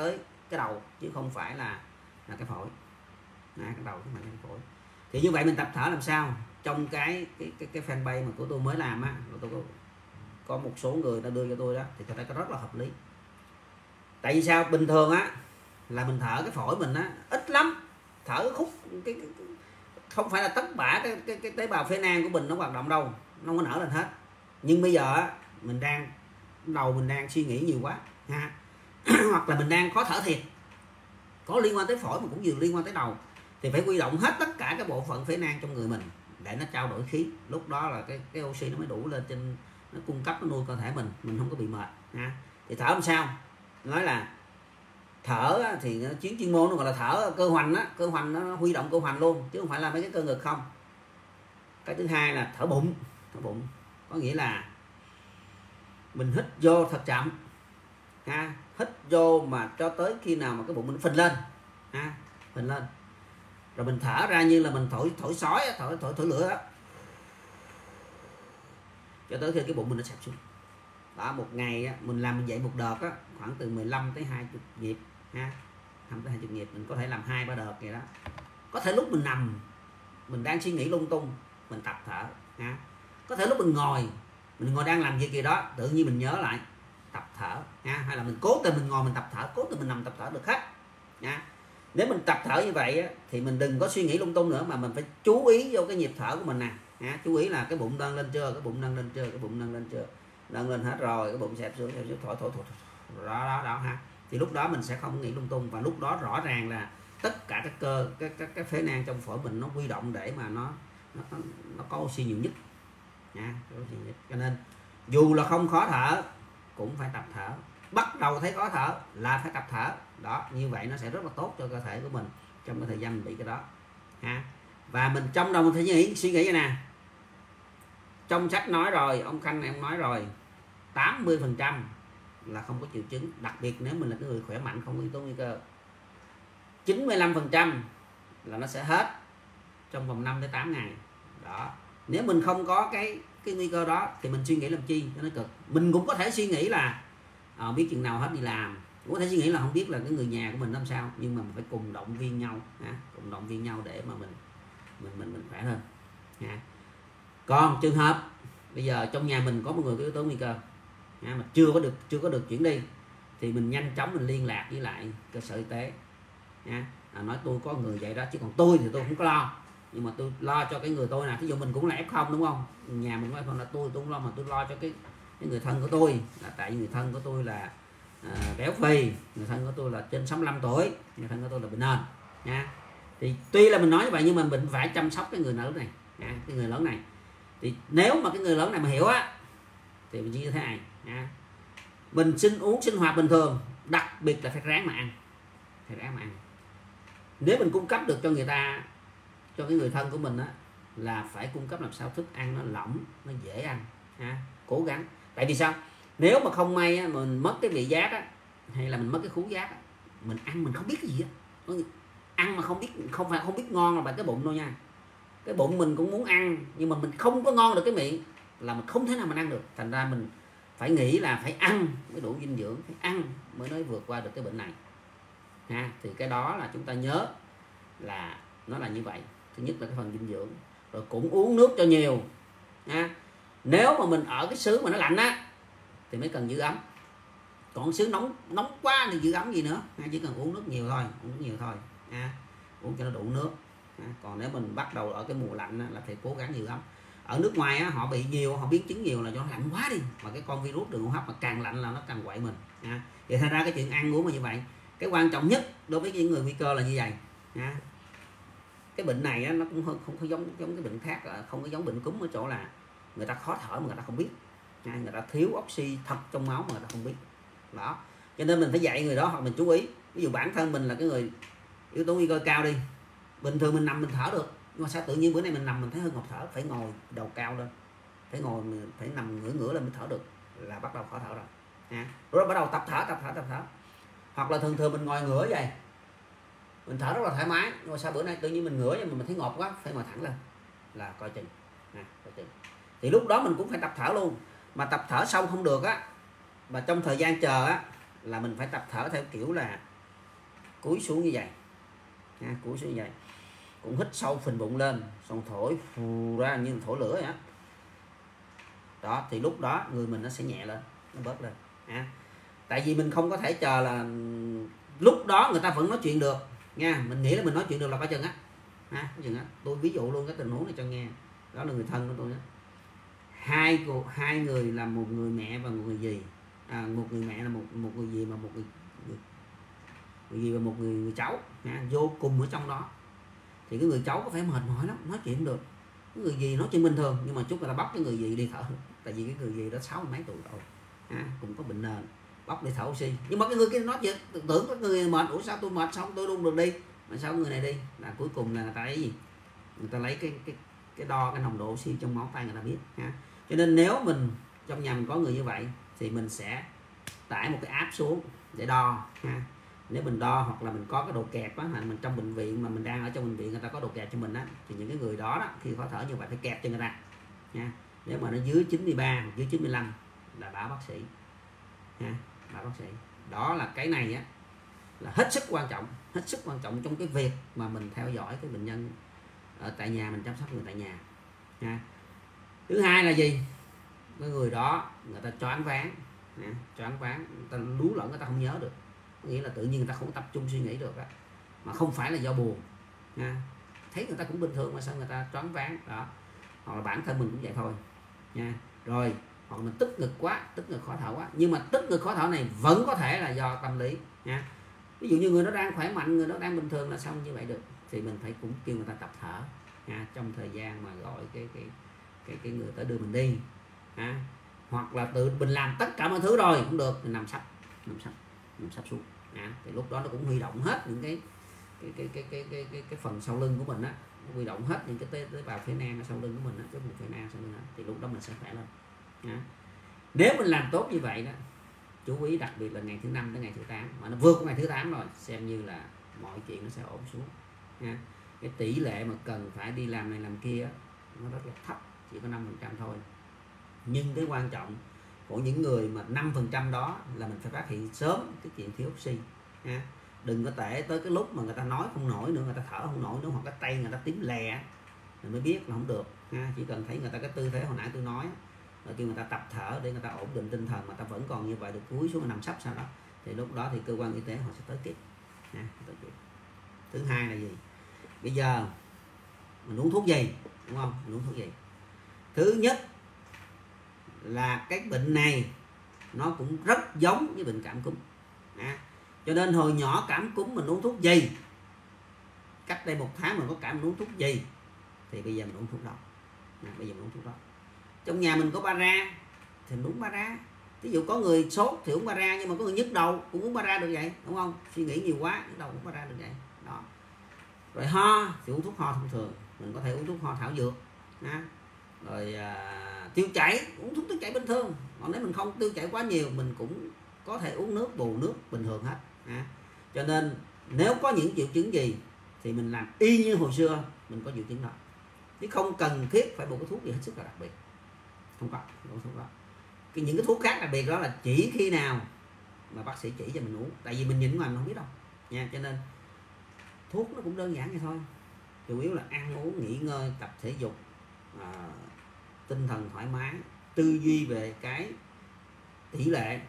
cái đầu chứ không phải là cái phổi. Cái đầu chứ không phải là cái phổi. Thì như vậy mình tập thở làm sao? Trong cái fanpage mà của tôi mới làm á, tôi có một số người ta đưa cho tôi đó, thì tôi thấy có rất là hợp lý. Tại vì sao? Bình thường á là mình thở cái phổi mình á ít lắm, thở khúc không phải là tất cả cái tế bào phế nang của mình nó hoạt động đâu, nó không có nở lên hết. Nhưng bây giờ á, mình đang suy nghĩ nhiều quá ha. Hoặc là mình đang khó thở thiệt, có liên quan tới phổi mà cũng vừa liên quan tới đầu, thì phải huy động hết tất cả các bộ phận phế nang trong người mình để nó trao đổi khí. Lúc đó là cái oxy nó mới đủ lên trên, nó cung cấp, nó nuôi cơ thể mình không có bị mệt ha. Thì thở làm sao? Nói là thở thì chuyên môn nó gọi là thở cơ hoành á, cơ hoành nó huy động cơ hoành luôn chứ không phải là mấy cái cơ ngực không. Cái thứ hai là thở bụng. Thở bụng có nghĩa là mình hít vô thật chậm ha, hít vô mà cho tới khi nào mà cái bụng mình phình lên ha, phình lên, rồi mình thở ra như là mình thổi sói, thổi lửa đó, cho tới khi cái bụng mình nó sẹp xuống. Đó, một ngày á, mình làm vậy một đợt á, khoảng từ 15 tới 20 nhịp ha, 15 tới 20 nhịp, mình có thể làm 2-3 đợt vậy đó. Có thể lúc mình nằm mình đang suy nghĩ lung tung, mình tập thở ha. Có thể lúc mình ngồi đang làm việc gì đó, tự nhiên mình nhớ lại tập thở ha. Hay là mình cố tình mình ngồi mình tập thở, cố tình mình nằm tập thở được hết nha. Nếu mình tập thở như vậy á, thì mình đừng có suy nghĩ lung tung nữa, mà mình phải chú ý vô cái nhịp thở của mình nè ha. Chú ý là cái bụng nâng lên chưa, cái bụng nâng lên chưa, cái bụng nâng lên chưa, nâng lên hết rồi, cái bụng xẹp xuống, thổi đó ha. Thì lúc đó mình sẽ không nghĩ lung tung, và lúc đó rõ ràng là tất cả các cơ, các phế nang trong phổi mình nó huy động để mà nó có oxy nhiều nhất nha. Cho nên dù là không khó thở cũng phải tập thở, bắt đầu thấy khó thở là phải tập thở đó. Như vậy nó sẽ rất là tốt cho cơ thể của mình trong cái thời gian mình bị cái đó ha. Và mình trong đầu mình phải suy nghĩ vậy nè, trong sách nói rồi, ông Khanh này ông nói rồi, 80% là không có triệu chứng, đặc biệt nếu mình là cái người khỏe mạnh không có yếu tố nguy cơ. 95% là nó sẽ hết trong vòng 5 tới 8 ngày đó. Nếu mình không có cái nguy cơ đó thì mình suy nghĩ làm chi cho nó cực. Mình cũng có thể suy nghĩ là biết chừng nào hết đi làm, cũng có thể suy nghĩ là không biết là cái người nhà của mình làm sao, nhưng mà mình phải cùng động viên nhau ha, cùng động viên nhau để mà mình khỏe hơn ha. Còn trường hợp bây giờ trong nhà mình có một người có yếu tố nguy cơ ha, mà chưa có được chuyển đi, thì mình nhanh chóng mình liên lạc với lại cơ sở y tế ha. Nói tôi có người vậy đó, chứ còn tôi thì tôi không có lo, nhưng mà tôi lo cho cái người tôi nè. Thí dụ mình cũng là F0 đúng không, nhà mình có F0 là tôi không lo, mà tôi lo cho cái người thân của tôi, là tại vì người thân của tôi là béo phì, người thân của tôi là trên 65 tuổi, người thân của tôi là bệnh nền nha. Thì tuy là mình nói như vậy nhưng mà mình phải chăm sóc cái người lớn này nha, cái người lớn này. Thì nếu mà cái người lớn này mà hiểu á thì mình như thế này nha, mình sinh hoạt bình thường, đặc biệt là phải ráng mà ăn, Nếu mình cung cấp được cho người ta, cho cái người thân của mình á, là phải cung cấp làm sao thức ăn nó lỏng, nó dễ ăn ha, cố gắng. Tại vì sao? Nếu mà không may á, mình mất cái vị giác á, hay là mình mất cái khứu giác á, mình ăn mình không biết cái gì á, ăn mà không biết, không phải không biết ngon là bằng cái bụng đâu nha. Cái bụng mình cũng muốn ăn nhưng mà mình không có ngon được cái miệng, là mình không thể nào mình ăn được. Thành ra mình phải nghĩ là phải ăn mới đủ dinh dưỡng, phải ăn mới nói vượt qua được cái bệnh này ha. Thì cái đó là chúng ta nhớ là nó là như vậy. Thứ nhất là cái phần dinh dưỡng, rồi cũng uống nước cho nhiều ha. Nếu mà mình ở cái xứ mà nó lạnh á thì mới cần giữ ấm, còn xứ nóng quá thì giữ ấm gì nữa ha. Chỉ cần uống nước nhiều thôi, ha. Uống cho nó đủ nước ha. Còn nếu mình bắt đầu ở cái mùa lạnh á, là phải cố gắng giữ ấm. Ở nước ngoài á, họ bị nhiều, họ biến chứng nhiều là do lạnh quá đi, mà cái con virus đường hô hấp mà càng lạnh là nó càng quậy mình ha. Thì thành ra cái chuyện ăn uống mà như vậy, cái quan trọng nhất đối với những người nguy cơ là như vậy ha. Cái bệnh này á, nó cũng không có giống cái bệnh khác, không có giống bệnh cúm ở chỗ là người ta khó thở mà người ta không biết, người ta thiếu oxy thật trong máu mà người ta không biết đó. Cho nên mình phải dạy người đó, hoặc mình chú ý. Ví dụ bản thân mình là cái người yếu tố nguy cơ cao đi, bình thường mình nằm mình thở được, nhưng mà sao tự nhiên bữa nay mình nằm mình thấy hơi ngộp thở, phải ngồi đầu cao lên, phải nằm ngửa lên mới thở được, là bắt đầu khó thở rồi ha. Rồi bắt đầu tập thở. Hoặc là thường mình ngồi ngửa vậy, mình thở rất là thoải mái, nhưng mà sao bữa nay tự nhiên mình ngửa nhưng mà mình thấy ngộp quá, phải ngồi thẳng lên, là coi chừng. Thì lúc đó mình cũng phải tập thở luôn. Mà tập thở xong không được á, mà trong thời gian chờ á, là mình phải tập thở theo kiểu là cúi xuống như vậy nha, cúi xuống như vậy, cũng hít sâu phình bụng lên, xong thổi phù ra như thổi lửa vậy đó. Đó thì lúc đó người mình nó sẽ nhẹ lên, nó bớt lên ha. Tại vì mình không có thể chờ là lúc đó người ta vẫn nói chuyện được nha, mình nghĩ là mình nói chuyện được là coi chừng á ha, coi chừng á. Tôi ví dụ luôn cái tình huống này cho nghe, đó là người thân của tôi đó. Hai người là một người mẹ và một người dì, một người mẹ là một người dì và một người dì và một người cháu ha, vô cùng ở trong đó. Thì cái người cháu có phải mệt mỏi lắm, nói chuyện được. Cái người dì nói chuyện bình thường, nhưng mà chút người ta bóc cái người dì đi thở, tại vì cái người dì đó 60 mấy tuổi rồi ha, cũng có bệnh nền, bóc đi thở oxy. Nhưng mà cái người kia nói chuyện, tưởng cái người mệt, ủa sao tôi mệt, sao tôi luôn được đi, mà sao người này đi, là cuối cùng là người ta lấy gì, người ta lấy cái đo cái nồng độ oxy trong máu tay người ta biết ha. Cho nên nếu mình trong nhà mình có người như vậy thì mình sẽ tải một cái app xuống để đo ha. Nếu mình đo hoặc là mình có cái độ kẹp á, mình trong bệnh viện mà mình đang ở trong bệnh viện người ta có độ kẹp cho mình á, thì những cái người đó khi khó thở như vậy phải kẹp cho người ta nha. Nếu mà nó dưới 93 hoặc dưới 95 là báo bác sĩ ha, báo bác sĩ. Đó là cái này á là hết sức quan trọng, hết sức quan trọng trong cái việc mà mình theo dõi cái bệnh nhân ở tại nhà, mình chăm sóc người tại nhà ha. Thứ hai là gì, cái người đó người ta choáng váng, choáng váng, người ta lú lẫn, người ta không nhớ được, nghĩa là tự nhiên người ta không tập trung suy nghĩ được á, mà không phải là do buồn nha. Thấy người ta cũng bình thường mà sao người ta choáng váng đó, hoặc là bản thân mình cũng vậy thôi nha. Rồi hoặc mình tức ngực quá, tức ngực khó thở quá, nhưng mà tức ngực khó thở này vẫn có thể là do tâm lý nha. Ví dụ như người nó đang khỏe mạnh, người nó đang bình thường là sao như vậy được, thì mình phải cũng kêu người ta tập thở nha, trong thời gian mà gọi cái người tới đưa mình đi ha. Hoặc là tự mình làm tất cả mọi thứ rồi cũng được, mình nằm sắp xuống thì lúc đó nó cũng huy động hết những cái phần sau lưng của mình á, huy động hết những cái tế bào phế nang ở sau lưng của mình á, cái vùng phế nang sau lưng đó, thì lúc đó mình sẽ khỏe lên nha. Nếu mình làm tốt như vậy đó, chú ý đặc biệt là ngày thứ 5 đến ngày thứ 8, mà nó vượt ngày thứ 8 rồi xem như là mọi chuyện nó sẽ ổn xuống nha. Cái tỷ lệ mà cần phải đi làm này làm kia nó rất là thấp, chỉ có 5% thôi. Nhưng cái quan trọng của những người mà 5% đó là mình phải phát hiện sớm cái chuyện thiếu oxy ha. Đừng có tệ tới cái lúc mà người ta nói không nổi nữa, người ta thở không nổi nữa, hoặc cái tay người ta tím lè mình mới biết là không được ha. Chỉ cần thấy người ta cái tư thế hồi nãy tôi nói, rồi khi người ta tập thở để người ta ổn định tinh thần mà ta vẫn còn như vậy, được cúi xuống nằm sấp sau đó, thì lúc đó thì cơ quan y tế họ sẽ tới kịp ha, tới kịp. Thứ hai là gì, bây giờ mình uống thuốc gì, đúng không, mình uống thuốc gì. Thứ nhất là cái bệnh này nó cũng rất giống với bệnh cảm cúm cho nên hồi nhỏ cảm cúm mình uống thuốc gì, cách đây 1 tháng mình có cảm mình uống thuốc gì, thì bây giờ mình uống thuốc đó. Bây giờ mình uống thuốc đó. Trong nhà mình có Para thì mình uống Para. Ví dụ có người sốt thì uống Para, nhưng mà có người nhức đầu cũng uống Para được vậy, đúng không? Suy nghĩ nhiều quá nhức đầu uống Para được vậy đó. Rồi ho thì uống thuốc ho thông thường, mình có thể uống thuốc ho thảo dược rồi tiêu chảy, uống thuốc tiêu chảy bình thường. Còn nếu mình không tiêu chảy quá nhiều, mình cũng có thể uống nước, bù nước bình thường hết Cho nên nếu có những triệu chứng gì thì mình làm y như hồi xưa mình có triệu chứng đó, chứ không cần thiết phải một cái thuốc gì hết sức là đặc biệt. Không có thuốc đó. Những cái thuốc khác đặc biệt đó là chỉ khi nào mà bác sĩ chỉ cho mình uống, tại vì mình nhìn ngoài mình không biết đâu nha. Cho nên thuốc nó cũng đơn giản vậy thôi, chủ yếu là ăn uống, nghỉ ngơi, tập thể dục, tinh thần thoải mái, tư duy về cái tỷ lệ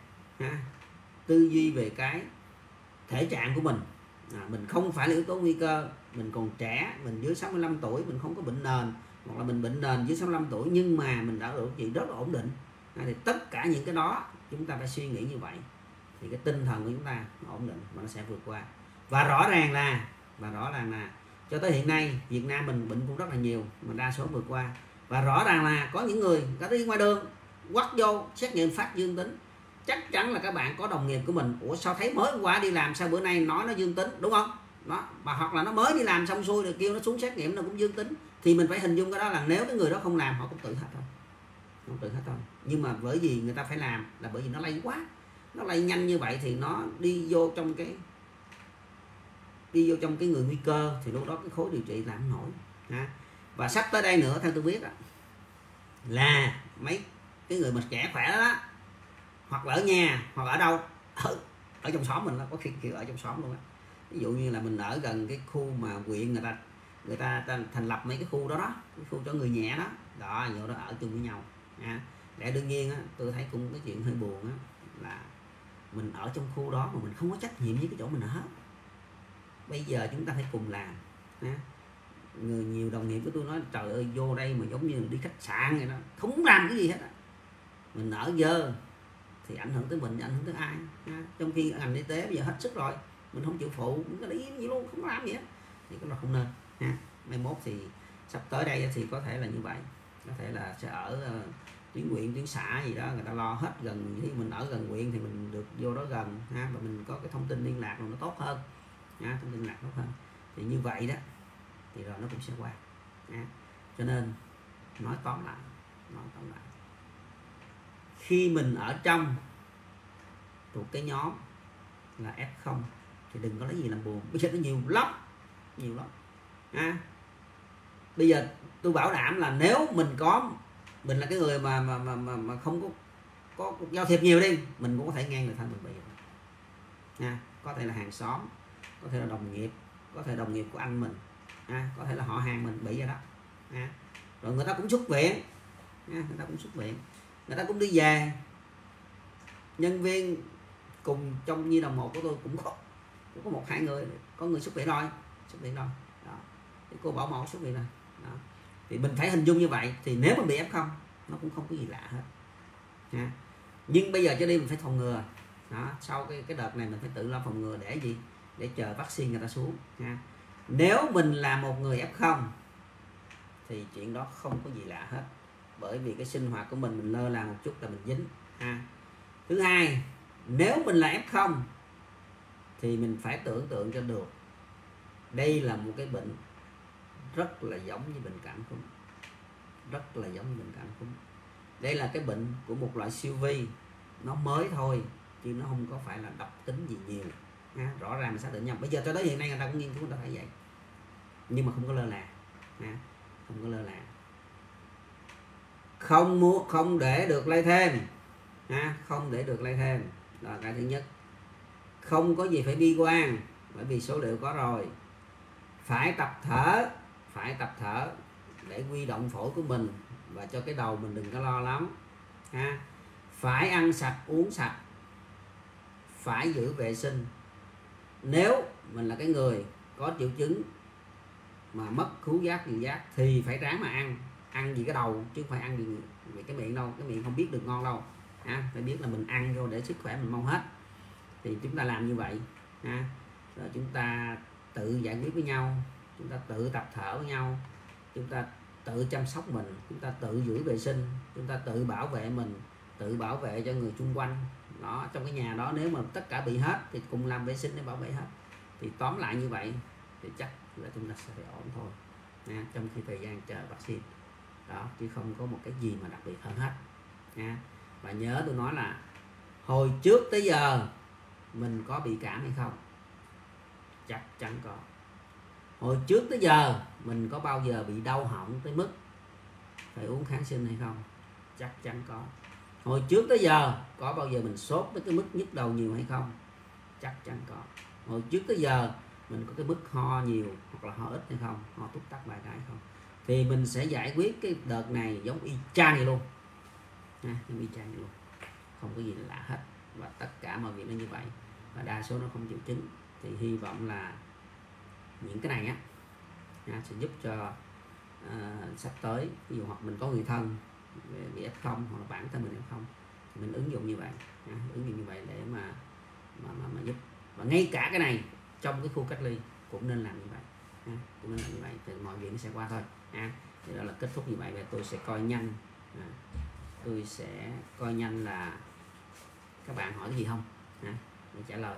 tư duy về cái thể trạng của mình. Mình không phải là yếu tố nguy cơ, mình còn trẻ, mình dưới 65 tuổi, mình không có bệnh nền, hoặc là mình bệnh nền dưới 65 tuổi nhưng mà mình đã điều trị rất là ổn định. Thì tất cả những cái đó chúng ta phải suy nghĩ như vậy, thì cái tinh thần của chúng ta nó ổn định và nó sẽ vượt qua. Và rõ ràng là cho tới hiện nay Việt Nam mình bệnh cũng rất là nhiều, mà đa số vượt qua. Và rõ ràng là có những người có đi ngoài đường quắt vô xét nghiệm phát dương tính, chắc chắn là các bạn có đồng nghiệp của mình, ủa sao thấy mới hôm qua đi làm sao bữa nay nói nó dương tính, đúng không? Đó, mà hoặc là nó mới đi làm xong xuôi rồi kêu nó xuống xét nghiệm nó cũng dương tính, thì mình phải hình dung cái đó là nếu cái người đó không làm họ cũng tự hết thôi, không tự hết thôi. Nhưng mà bởi vì người ta phải làm là bởi vì nó lây quá, nó lây nhanh như vậy thì nó đi vô trong cái người nguy cơ, thì lúc đó cái khối điều trị làm không nổi Và sắp tới đây nữa theo tôi biết là mấy cái người mà trẻ khỏe đó, hoặc là ở nhà hoặc ở đâu ở trong xóm mình, có khi kiểu ở trong xóm luôn ví dụ như là mình ở gần cái khu mà huyện người ta thành lập mấy cái khu đó, cái khu cho người nhẹ đó vô đó ở chung với nhau nha. Để đương nhiên á, tôi thấy cũng cái chuyện hơi buồn á, là mình ở trong khu đó mà mình không có trách nhiệm với cái chỗ mình ở. Bây giờ chúng ta phải cùng làm nha. Nhiều đồng nghiệp của tôi nói trời ơi vô đây mà giống như đi khách sạn vậy đó, không làm cái gì hết á. Mình ở dơ thì ảnh hưởng tới mình, ảnh hưởng tới ai nha. Trong khi ngành y tế bây giờ hết sức rồi, mình không chịu phụ, mình có lý gì luôn, không làm gì hết, thì cái là không nên ha. Mai mốt thì sắp tới đây thì có thể là như vậy, có thể là sẽ ở tuyến huyện, tuyến xã gì đó, người ta lo hết gần, khi mình ở gần huyện thì mình được vô đó gần ha, và mình có cái thông tin liên lạc rồi nó tốt hơn ha, thông tin liên lạc tốt hơn, thì như vậy đó thì rồi nó cũng sẽ qua ha. Cho nên nói tóm lại, khi mình ở trong thuộc cái nhóm là F0 thì đừng có lấy gì làm buồn. Bây giờ nó nhiều lắm ha. Bây giờ tôi bảo đảm là nếu mình là cái người mà không có giao thiệp nhiều đi, mình cũng có thể nghe người thân mình bị nha. Có thể là hàng xóm, có thể là đồng nghiệp, có thể đồng nghiệp của anh mình ha, có thể là họ hàng mình bị vậy đó ha. Rồi người ta cũng xuất viện ha, người ta cũng đi về. Nhân viên cùng trong nhi đồng 1 của tôi cũng có 1-2 người, có người xuất viện rồi đó. Thì cô bảo mẫu xuất viện rồi đó. Thì mình phải hình dung như vậy, thì nếu mà bị F0 nó cũng không có gì lạ hết nha. Nhưng bây giờ cho đi mình phải phòng ngừa đó. Sau cái đợt này mình phải tự lo phòng ngừa để gì? Để chờ vaccine người ta xuống nha. Nếu mình là một người F0 thì chuyện đó không có gì lạ hết, bởi vì cái sinh hoạt của mình lơ là một chút là mình dính ha. Thứ hai, nếu mình là F0 thì mình phải tưởng tượng cho được đây là một cái bệnh rất là giống như bệnh cảm cúm, đây là cái bệnh của một loại siêu vi, nó mới thôi chứ nó không có phải là độc tính gì nhiều ha. Rõ ràng mình xác định nhau. Bây giờ cho tới hiện nay người ta cũng nghiên cứu, người ta thấy vậy, nhưng mà không có lơ là ha. Không để được lây thêm ha, không để được lây thêm là cái thứ nhất. Không có gì phải bi quan, bởi vì số liệu có rồi. Phải tập thở để huy động phổi của mình, và cho cái đầu mình đừng có lo lắm ha. Phải ăn sạch uống sạch, phải giữ vệ sinh. Nếu mình là cái người có triệu chứng mà mất khứu giác vị giác thì phải ráng mà ăn gì cái đầu, chứ không phải ăn gì cái miệng đâu. Cái miệng không biết được ngon đâu ha. Phải biết là mình ăn vô để sức khỏe mình mau hết, thì chúng ta làm như vậy ha. Rồi chúng ta tự giải quyết với nhau, chúng ta tự tập thở với nhau, chúng ta tự chăm sóc mình, chúng ta tự giữ vệ sinh, chúng ta tự bảo vệ mình, tự bảo vệ cho người xung quanh đó. Trong cái nhà đó nếu mà tất cả bị hết thì cùng làm vệ sinh để bảo vệ hết. Thì tóm lại như vậy thì chắc là chúng ta sẽ phải ổn thôi nha, trong khi thời gian chờ vaccine đó, chứ không có một cái gì mà đặc biệt hơn hết nha. Và nhớ tôi nói là hồi trước tới giờ mình có bị cảm hay không? Chắc chắn có. Hồi trước tới giờ mình có bao giờ bị đau họng tới mức phải uống kháng sinh hay không? Chắc chắn có. Hồi trước tới giờ có bao giờ mình sốt tới cái mức nhức đầu nhiều hay không? Chắc chắn có. Hồi trước tới giờ mình có cái mức ho nhiều hoặc là ho ít hay không? Ho túc tắc vài cái không? Thì mình sẽ giải quyết cái đợt này giống y chang vậy luôn nha, y chang vậy luôn, không có gì lạ hết. Và tất cả mọi việc nó như vậy, và đa số nó không triệu chứng. Thì hy vọng là những cái này á sẽ giúp cho sắp tới ví dụ hoặc mình có người thân bị F0 hoặc là bản thân mình F0 thì mình ứng dụng như vậy để mà giúp. Và ngay cả cái này trong cái khu cách ly cũng nên làm như vậy thì mọi việc nó sẽ qua thôi thì đó là kết thúc như vậy. Và tôi sẽ coi nhanh là các bạn hỏi cái gì không để trả lời.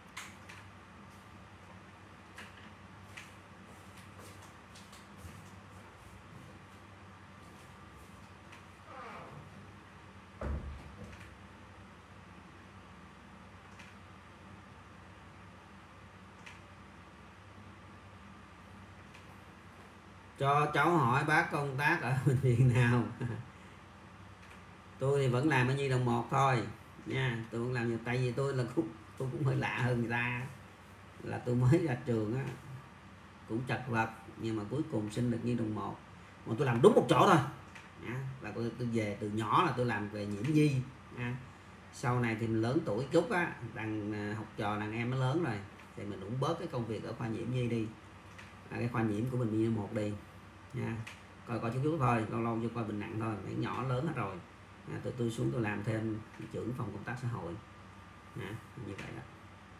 Cho cháu hỏi bác công tác ở bệnh viện nào? Tôi thì vẫn làm ở nhi đồng 1 thôi nha. Tôi vẫn làm, tại vì tôi cũng hơi lạ hơn người ta. là tôi mới ra trường á, cũng chật vật nhưng mà cuối cùng xin được nhi đồng 1, mà tôi làm đúng một chỗ thôi. Là tôi về từ nhỏ là tôi làm về nhiễm nhi. Sau này thì mình lớn tuổi chút á, đằng học trò đàn em nó lớn rồi thì mình cũng bớt cái công việc ở khoa nhiễm nhi đi, cái khoa nhiễm của mình nhi 1 đi nha, coi chút thôi, lâu lâu vô coi bệnh nặng thôi, mấy nhỏ lớn hết rồi. Tụi tôi xuống tôi làm thêm trưởng phòng công tác xã hội như vậy đó.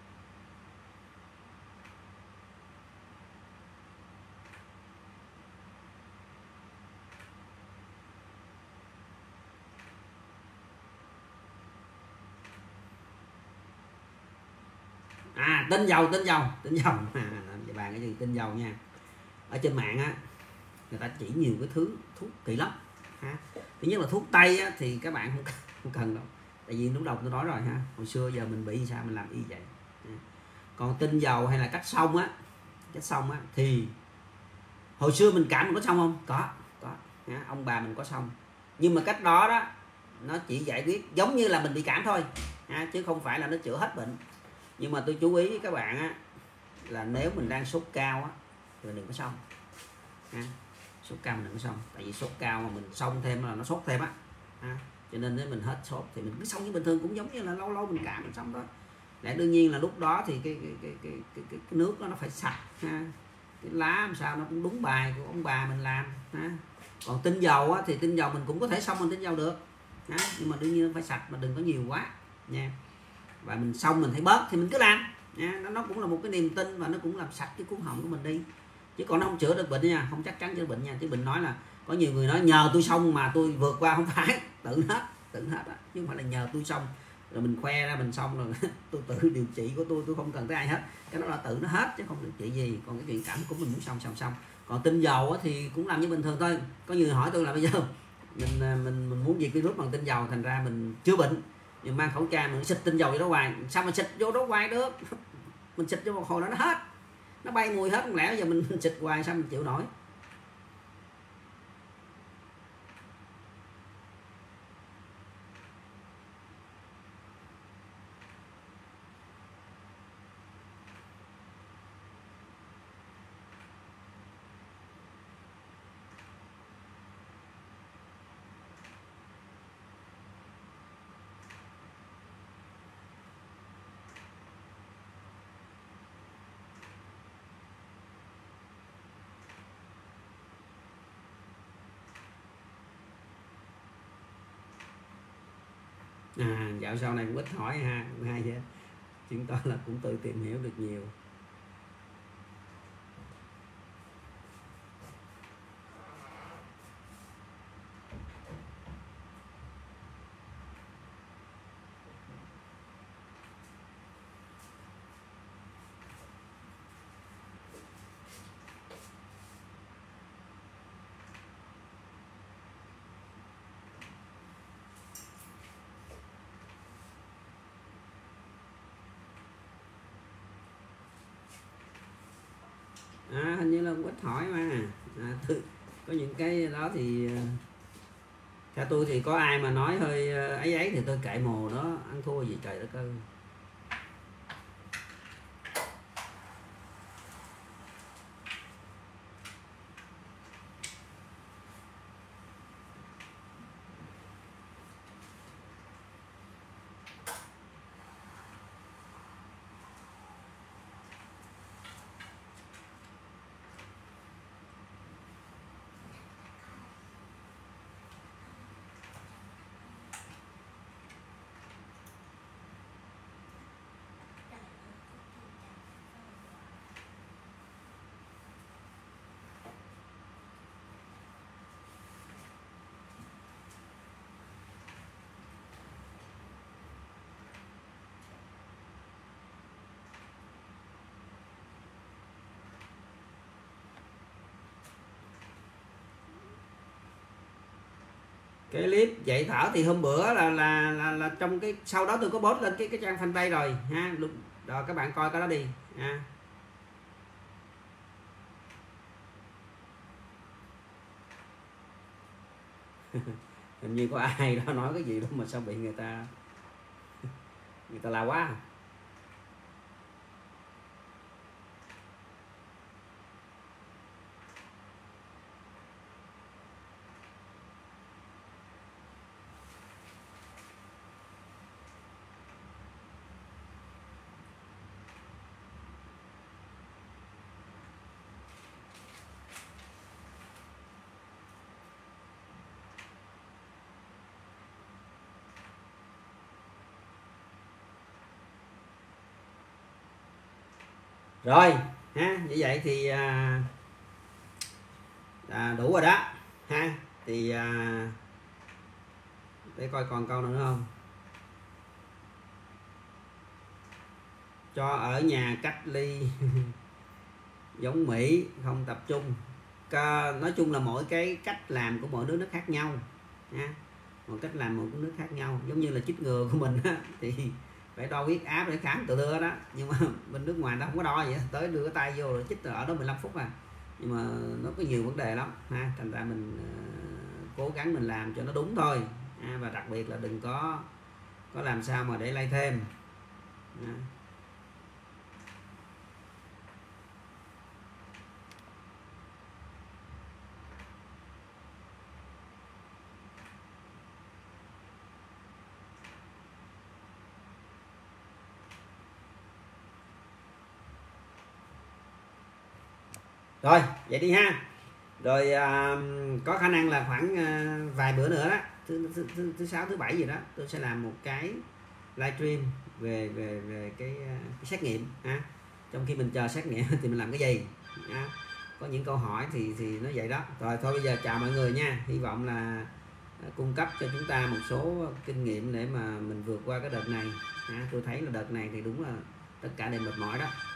Tinh dầu bàn cái gì tinh dầu nha. Ở trên mạng á, người ta chỉ nhiều cái thứ thuốc kỳ lắm thứ nhất là thuốc tây á, thì các bạn không cần đâu, tại vì lúc đầu tôi nói rồi hồi xưa giờ mình bị sao mình làm y vậy. Còn tinh dầu hay là cách xông á, thì hồi xưa mình cảm mình có xông không? Có ông bà mình có xông, nhưng mà cách đó nó chỉ giải quyết giống như là mình bị cảm thôi chứ không phải là nó chữa hết bệnh. Nhưng mà tôi chú ý với các bạn á, là nếu mình đang sốt cao á thì mình đừng có xông sốt cao mình đừng có xông, tại vì sốt cao mà mình xông thêm là nó sốt thêm á cho nên nếu mình hết sốt thì mình cứ xông như bình thường, cũng giống như là lâu lâu mình cảm mình xông đó. Để đương nhiên là lúc đó thì cái nước đó nó phải sạch cái lá làm sao nó cũng đúng bài của ông bà mình làm Còn tinh dầu á, thì tinh dầu mình cũng có thể xông bằng tinh dầu được nhưng mà đương nhiên nó phải sạch mà đừng có nhiều quá nha. Và mình xong mình thấy bớt thì mình cứ làm nha. Nó cũng là một cái niềm tin và nó cũng làm sạch cái cuống họng của mình đi, chứ còn nó không chữa được bệnh nha, không chắc chắn chữa bệnh nha. Chứ bệnh nói là có nhiều người nói nhờ tôi xong mà tôi vượt qua, không phải, tự hết đó. Chứ không phải là nhờ tôi xong rồi mình khoe ra mình xong rồi tôi tự điều trị của tôi không cần tới ai hết, cái đó là tự nó hết chứ không điều trị gì. Còn cái chuyện cảm của mình muốn xong. Còn tinh dầu thì cũng làm như bình thường thôi. Có nhiều người hỏi tôi là bây giờ mình muốn diệt virus bằng tinh dầu, thành ra mình chữa bệnh nhưng mang khẩu trang mình xịt tinh dầu vô đó hoài, sao mà xịt vô đó hoài được? Mình xịt vô một hồi nó hết, nó bay mùi hết, không lẽ giờ mình xịt hoài sao mình chịu nổi? Dạo sau này cũng ít hỏi hay vậy, chứng tỏ là cũng tự tìm hiểu được nhiều. Hình như là cũng ít hỏi mà có những cái đó thì theo tôi thì có ai mà nói hơi ấy thì tôi kệ mồ đó, ăn thua gì trời đất ơi. Cái clip dạy thở thì hôm bữa là trong cái sau đó tôi có post lên cái trang fanpage rồi ha, rồi các bạn coi cái đó đi ha. Hình như có ai đó nói cái gì đó mà sao bị người ta la quá. Rồi ha, như vậy thì đủ rồi đó ha. Thì để coi còn câu nữa không. Cho ở nhà cách ly giống Mỹ, không tập trung. Nói chung là mỗi cái cách làm của mỗi nước nó khác nhau nha. Một cách làm mỗi nước khác nhau, giống như là chích ngừa của mình á, thì phải đo huyết áp để khám tự đưa đó, nhưng mà bên nước ngoài nó không có đo vậy, tới đưa cái tay vô rồi chích ở đó 15 phút à. Nhưng mà nó có nhiều vấn đề lắm ha, thành ra mình cố gắng mình làm cho nó đúng thôi và đặc biệt là đừng có làm sao mà để lây thêm. Rồi vậy đi ha. Rồi có khả năng là khoảng vài bữa nữa đó, thứ sáu thứ bảy gì đó, tôi sẽ làm một cái livestream về cái xét nghiệm ha. Trong khi mình chờ xét nghiệm thì mình làm cái gì ha? Có những câu hỏi thì nó vậy đó. Rồi thôi bây giờ chào mọi người nha, hy vọng là cung cấp cho chúng ta một số kinh nghiệm để mà mình vượt qua cái đợt này ha. Tôi thấy là đợt này thì đúng là tất cả đều mệt mỏi đó.